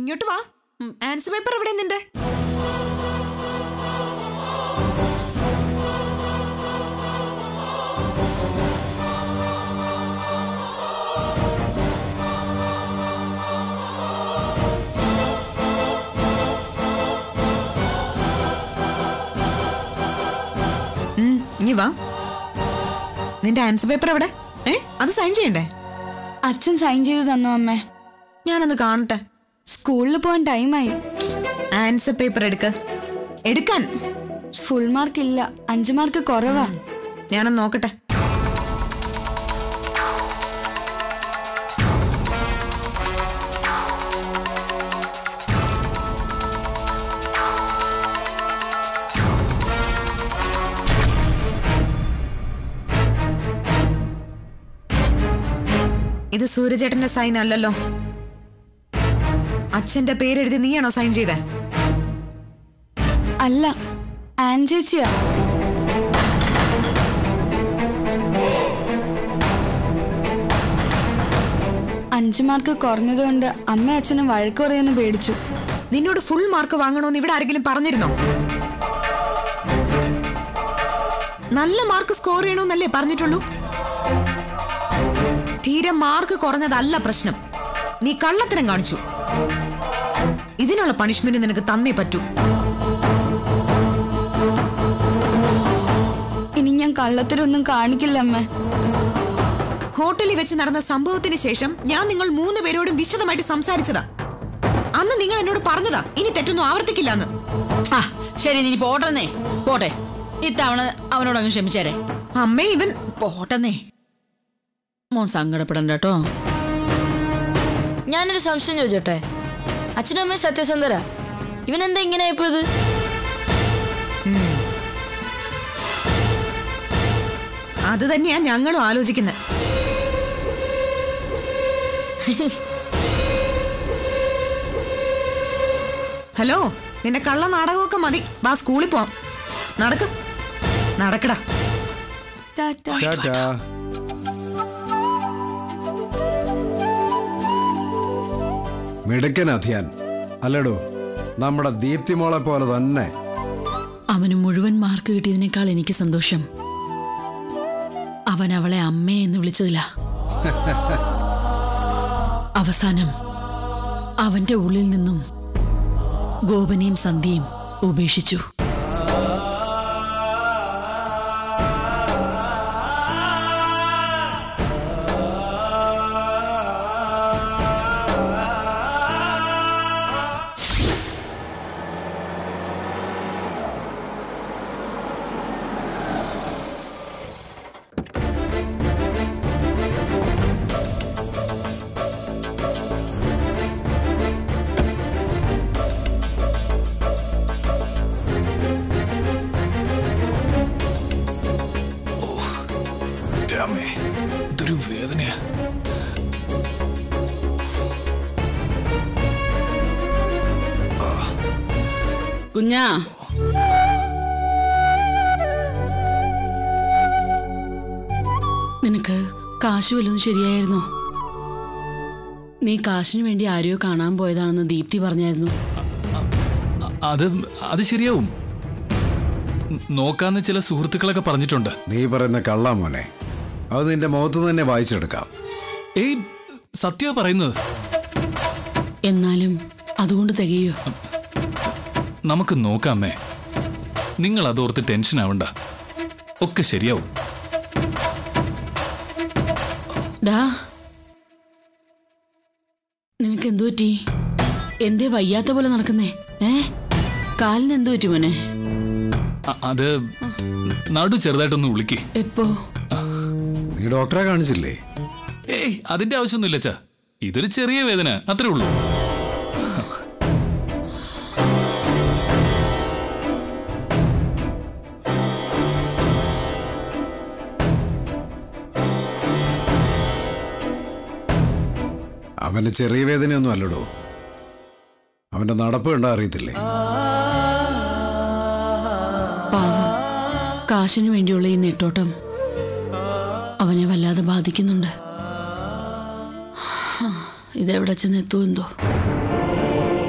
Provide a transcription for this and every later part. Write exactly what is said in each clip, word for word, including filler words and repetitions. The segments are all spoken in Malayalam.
ഇങ്ങോട്ട് വാ. ആൻസർ പേപ്പർ എവിടെ നിന്റെ? ഇനി വാ. നിന്റെ ആൻസർ പേപ്പർ എവിടെ? ഏ അത് സൈൻ ചെയ്യണ്ടേ? അച്ഛൻ സൈൻ ചെയ്തു തന്നോ അമ്മേ? ഞാനൊന്ന് കാണട്ടെ. സ്കൂളിൽ പോകാൻ ടൈമായി. ആൻസർ പേപ്പർ എടുക്ക. എടുക്കാൻ. ഫുൾ മാർക്ക് ഇല്ല, അഞ്ചു മാർക്ക് കുറവാ. ഞാനൊന്ന് നോക്കട്ടെ. ഇത് സൂര്യചേട്ടന്റെ സൈൻ അല്ലല്ലോ. അച്ഛന്റെ പേരെഴുതി നീയാണോ സൈൻ ചെയ്തേ? അല്ല, ആൻ ചേച്ചിയാ. അഞ്ചു മാർക്ക് കുറഞ്ഞതുകൊണ്ട് അമ്മ അച്ഛനും വഴക്ക് പറയുമെന്ന് പേടിച്ചു. നിന്നോട് ഫുൾ മാർക്ക് വാങ്ങണോന്ന് ഇവിടെ ആരെങ്കിലും പറഞ്ഞിരുന്നോ? നല്ല മാർക്ക് സ്കോർ ചെയ്യണമെന്നല്ലേ പറഞ്ഞിട്ടുള്ളൂ? തീരെ മാർക്ക് കുറഞ്ഞതല്ല പ്രശ്നം. നീ കള്ളത്തരം കാണിച്ചു. ഇതിനുള്ള പണിഷ്മെന്റ് നിനക്ക് തന്നേ പറ്റൂ. ഇനി ഞാൻ കള്ളത്തരൊന്നും കാണിക്കില്ല അമ്മ. ഹോട്ടലിൽ വെച്ച് നടന്ന സംഭവത്തിന് ശേഷം ഞാൻ നിങ്ങൾ മൂന്ന് പേരോടും വിശദമായിട്ട് സംസാരിച്ചതാ. അന്ന് നിങ്ങൾ എന്നോട് പറഞ്ഞതാ ഇനി തെറ്റൊന്നും ആവർത്തിക്കില്ലെന്ന്. ആ ശരി, നീ പോട്ടെന്നേ. പോട്ടെ, ഇത്തവണ അവനോട് അങ്ങ് ക്ഷമിച്ചേരെ. അമ്മേ ഇവൻ പോട്ടെന്നേ. മോൻ സങ്കടപ്പെടണ്ട കേട്ടോ. ഞാനൊരു സംശയം ചോദിച്ചോട്ടെ? അച്ഛനും അമ്മയും സത്യസന്ധര, ഇവൻ എന്താ ഇങ്ങനെ ആയിപ്പോയത്? അത് തന്നെയാ ഞങ്ങളും ആലോചിക്കുന്നത്. ഹലോ, നിന്റെ കള്ള നാടകമൊക്കെ മതി. വാ സ്കൂളിൽ പോവാം. നടക്ക നടക്കടാ. മിടുക്കൻ അധ്യാൻ അല്ലടോ, നമ്മുടെ ദീപ്തി മോളെ പോലെ തന്നെ. അവന് മുഴുവൻ മാർക്ക് കിട്ടിയതിനേക്കാൾ എനിക്ക് സന്തോഷം അവൻ അവളെ അമ്മേ എന്ന് വിളിച്ചതില്ല. അവസാനം അവന്റെ ഉള്ളിൽ നിന്നും ഗോപനെയും സന്ധ്യയും ഉപേക്ഷിച്ചു. ഇതൊരു വേദനയാ. കുഞ്ഞാ, നിനക്ക് കാശ് വല്ലതും ശരിയായിരുന്നോ? നീ കാശിന് വേണ്ടി ആരെയോ കാണാൻ പോയതാണെന്ന് ദീപ്തി പറഞ്ഞായിരുന്നു. അത് അത് ശരിയാവും. നോക്കാന്ന് ചില സുഹൃത്തുക്കളൊക്കെ പറഞ്ഞിട്ടുണ്ട്. നീ പറയുന്ന കള്ളാ മോനെ, അത് നിന്റെ മുഖത്ത് തന്നെ വായിച്ചെടുക്കാം. ഏയ് സത്യ പറയുന്നത്. എന്നാലും അതുകൊണ്ട് തികയോ? നമുക്ക് നോക്കാമേ. നിങ്ങൾ അതോർത്ത് ടെൻഷൻ ആവണ്ട, ഒക്കെ ശരിയാവും. ഡാ, നിനക്ക് എന്തു പറ്റി? എന്തേ വയ്യാത്ത പോലെ നടക്കുന്നേ? ഏ കാലിന് എന്തു പറ്റി മോനെ? അത് നടു ചെറുതായിട്ടൊന്ന് വിളിക്കേ. എപ്പോ? നീ ഡോക്ടറെ കാണിച്ചില്ലേ? ഏയ് അതിന്റെ ആവശ്യമൊന്നുമില്ല ചാ, ഇതൊരു ചെറിയ വേദന, അത്രേ ഉള്ളൂ. അവന്റെ ചെറിയ വേദനയൊന്നും അല്ലടോ, അവന്റെ നടപ്പ് കണ്ടാ അറിയത്തില്ലേ? പാവം, കാശിനു വേണ്ടിയുള്ള ഈ നെട്ടോട്ടം അവനെ വല്ലാതെ ബാധിക്കുന്നുണ്ട്. ഇതെവിടെ ചെന്നെത്തോ എന്തോ.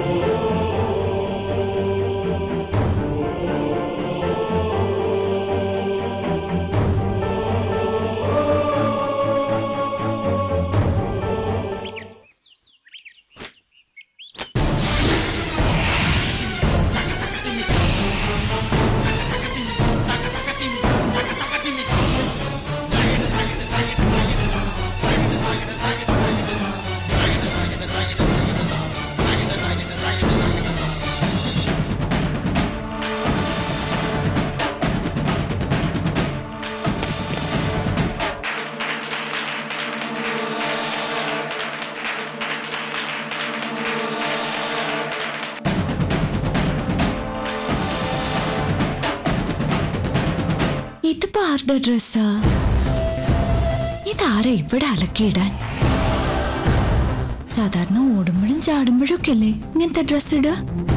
ഇതിപ്പോ ആരുടെ ഡ്രസ്സാ? ഇതാരാ ഇവിടെ അലക്കിയിടാൻ? സാധാരണ ഓടുമ്പോഴും ചാടുമ്പോഴും ഒക്കെ അല്ലേ ഇങ്ങനത്തെ ഡ്രസ് ഇടുക?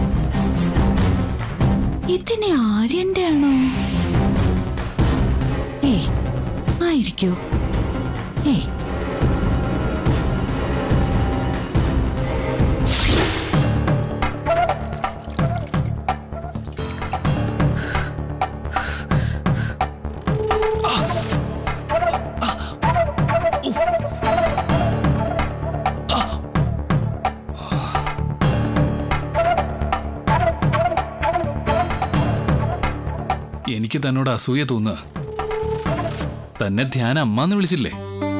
ഇതിനെ ആര്യന്റെ ആണോ? ഏയ് ആയിരിക്കോ? ഏയ് എനിക്ക് തന്നോട് അസൂയ തോന്നുക. തന്നെ ധ്യാന അമ്മാന്ന് വിളിച്ചില്ലേ?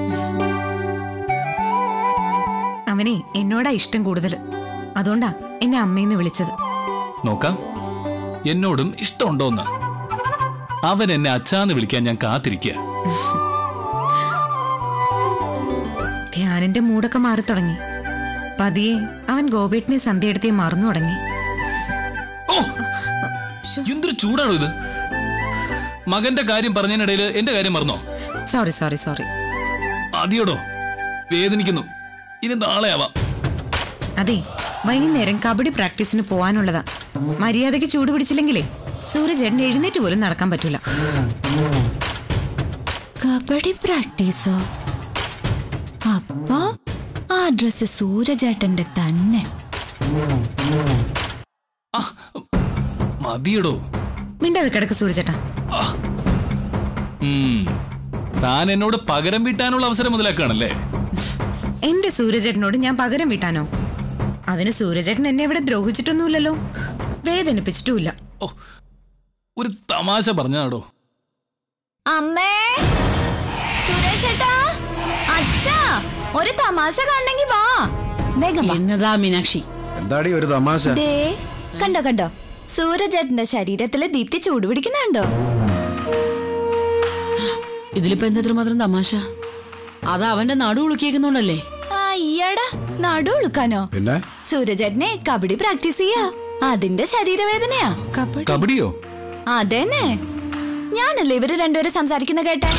അവനെ എന്നോടാ ഇഷ്ടം കൂടുതൽ, അതുകൊണ്ടാ എന്നെ അമ്മയെന്ന് വിളിച്ചത്. നോക്കാം എന്നോടും ഇഷ്ടമുണ്ടോന്ന്. അവൻ എന്നെ അച്ഛാന്ന് വിളിക്കാൻ ഞാൻ കാത്തിരിക്കുക. ധ്യാനിന്റെ മൂടൊക്കെ മാറി തുടങ്ങി. പതിയെ അവൻ ഗോപേട്ടിനെ സന്ധ്യയെടുത്തേ മറന്നു തുടങ്ങി. എന്തൊരു ചൂടാണോ ഇത്? മകന്റെ കാര്യം പറഞ്ഞതിനിടയിൽ എന്റെ കാര്യം മറന്നോ? Sorry sorry sorry. ആദ്യോടോ വേദനിക്കുന്നു. ഇനി നാളെ ആവാം. അതെ, വൈകുന്നേരം കബഡി പ്രാക്ടീസിന് പോവാനുള്ളതാ. മര്യാദയ്ക്ക് ചൂട് പിടിച്ചില്ലെങ്കിലേ സൂര്യചേട്ടൻ എഴുന്നേറ്റ് പോലും നടക്കാൻ പറ്റൂല. കബഡി പ്രാക്ടീസോ? അപ്പൊ ആ ഡ്രസ് സൂര്യചേട്ടന്റെ തന്നെ. മതിയടോ. മിണ്ടാതെ കിടക്ക് സൂര്യചേട്ടാ. താൻ എന്നോട് പകരം വീട്ടാനുള്ള അവസരം മുതലാക്കുകയാണല്ലേ? എന്റെ സൂര്യചേട്ടനോട് ഞാൻ പകരം വീട്ടാനോ? അതിന് സൂര്യചേട്ടൻ എന്നെ ഇവിടെ ദ്രോഹിച്ചിട്ടൊന്നുമില്ലല്ലോ, വേദനിപ്പിച്ചിട്ടുമില്ല. ഓ, ഒരു തമാശ പറഞ്ഞാടോ. അമ്മേ, സുരേഷേട്ടാ, അച്ഛാ, ഒരു തമാശ കാണണമെങ്കിൽ വാ വേഗം വാ. എന്നതാ മീനാക്ഷി? എന്താടി ഒരു തമാശ? ദേ കണ്ടോ കണ്ടോ, സൂര്യചേട്ടന്റെ ശരീരത്തിലെ ദീപ്തി ചൂട് പിടിക്കുന്നുണ്ടോ? ഇതിലിപ്പോ എന്താ മാത്രം തമാശ? അത് അവന്റെ നടു ഉളുക്കിയേക്കുന്നുണ്ടല്ലേ? അയ്യടാ, നടു ഉളുക്കാനോ? പിന്നെ സൂര്യചേട്ടനെ കബഡി പ്രാക്ടീസ് ചെയ്യാ, അതിന്റെ ശരീരവേദനയാ. കബഡിയോ? അതേന്നെ, ഞാനല്ലേ ഇവര് രണ്ടുപേരും സംസാരിക്കുന്ന കേട്ടെ.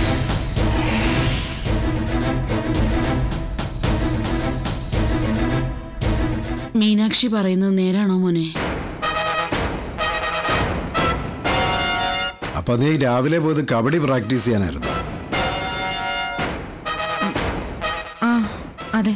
മീനാക്ഷി പറയുന്നത് നേരാണോ മോനെ? അപ്പൊ നീ രാവിലെ പോയത് കബഡി പ്രാക്ടീസ് ചെയ്യാനായിരുന്നു? ആ അതെ.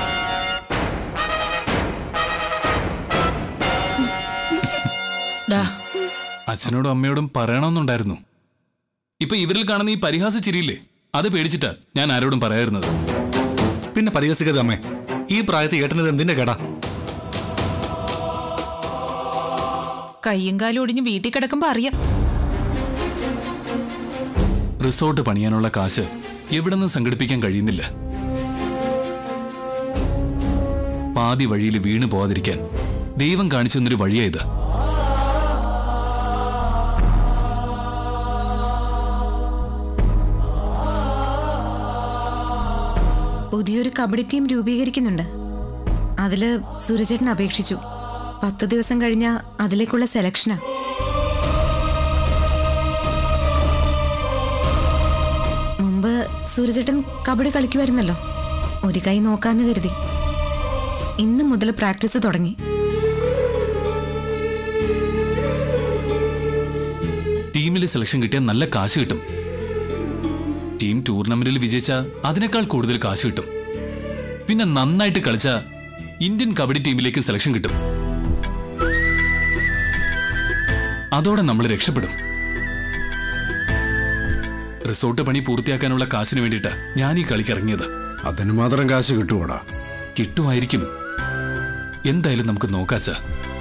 അച്ഛനോടും അമ്മയോടും പറയണമെന്നുണ്ടായിരുന്നു. ഇപ്പൊ ഇവരിൽ കാണുന്ന ഈ പരിഹാസ ചിരിയില്ലേ, അത് പേടിച്ചിട്ടാ ഞാൻ ആരോടും പറയാതിരുന്നത്. പിന്നെ പരിഹസിക്കരുത് അമ്മേ, ഈ പ്രായത്തിൽ കേട്ടത് എന്തിന്റെ കേടാ? കയ്യും കാലും ഒടിഞ്ഞ് വീട്ടിൽ കിടക്കുമ്പോ അറിയാം. റിസോർട്ട് പണിയാനുള്ള കാശ് എവിടെ നിന്ന് സംഘടിപ്പിക്കാൻ കഴിയുന്നില്ല. പാതി വഴിയിൽ വീണു പോവാതിരിക്കാൻ ദൈവം കാണിച്ചു തന്നൊരു വഴിയായത്. പുതിയൊരു കബഡി ടീം രൂപീകരിക്കുന്നുണ്ട്. അതില് സൂര്യചേട്ടൻ അപേക്ഷിച്ചു. പത്ത് ദിവസം കഴിഞ്ഞ അതിലേക്കുള്ള സെലക്ഷനാ. മുമ്പ് സൂര്യചേട്ടൻ കബഡി കളിക്കുമായിരുന്നല്ലോ, ഒരു കൈ നോക്കാന്ന് കരുതി. ഇന്ന് മുതൽ പ്രാക്ടീസ് തുടങ്ങി. ടീമിലെ സെലക്ഷൻ കിട്ടിയാൽ നല്ല കാശ് കിട്ടും. ടീം ടൂർണമെന്റിൽ വിജയിച്ച അതിനേക്കാൾ കൂടുതൽ കാശ് കിട്ടും. പിന്നെ നന്നായിട്ട് കളിച്ച ഇന്ത്യൻ കബഡി ടീമിലേക്ക് സെലക്ഷൻ കിട്ടും. അതോടെ നമ്മൾ രക്ഷപ്പെടും. റിസോർട്ട് പണി പൂർത്തിയാക്കാനുള്ള കാശിന് വേണ്ടിയിട്ടാ ഞാൻ ഈ കളിക്ക് ഇറങ്ങിയത്. അതിന് മാത്രം കാശ് കിട്ടുകൂടാ? കിട്ടുമായിരിക്കും. എന്തായാലും നമുക്ക് നോക്കാച്ചാ.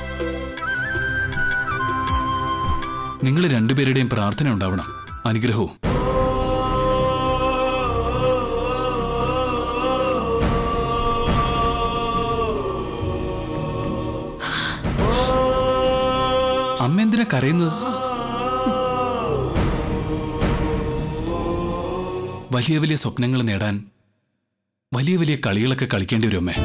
നിങ്ങൾ രണ്ടുപേരുടെയും പ്രാർത്ഥന ഉണ്ടാവണം, അനുഗ്രഹവും. അമ്മ എന്തിനാ കരയുന്നത്? വലിയ വലിയ സ്വപ്നങ്ങൾ നേടാൻ വലിയ വലിയ കളികളൊക്കെ കളിക്കേണ്ടി വരും അമ്മേ.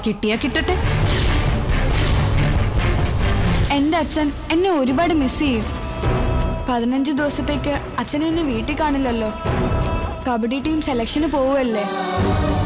കിട്ടിയാ കിട്ടട്ടെ. എന്റെ അച്ഛൻ എന്നെ ഒരുപാട് മിസ് ചെയ്യും. പതിനഞ്ച് ദിവസത്തേക്ക് അച്ഛൻ എന്നെ വീട്ടിൽ കാണില്ലല്ലോ. കബഡി ടീം സെലക്ഷന് പോവല്ലേ.